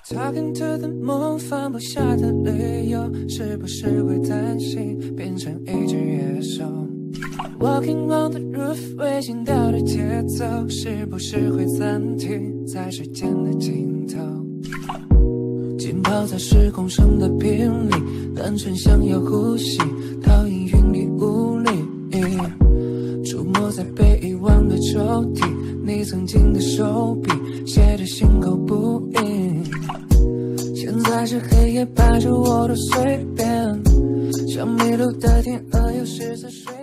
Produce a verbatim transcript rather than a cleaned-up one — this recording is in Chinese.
Talking to the moon， 放不下的理由，是不是会担心变成一只野兽 ？Walking on the roof， 微心跳的节奏，是不是会暂停在时间的尽头？浸泡在时空上的频率，单纯想要呼吸，讨厌云里雾里。触摸在被遗忘的抽屉，你曾经的手笔，写的心口不一。现在是黑夜，拍着我的随便，像迷路的天鹅，又是在睡。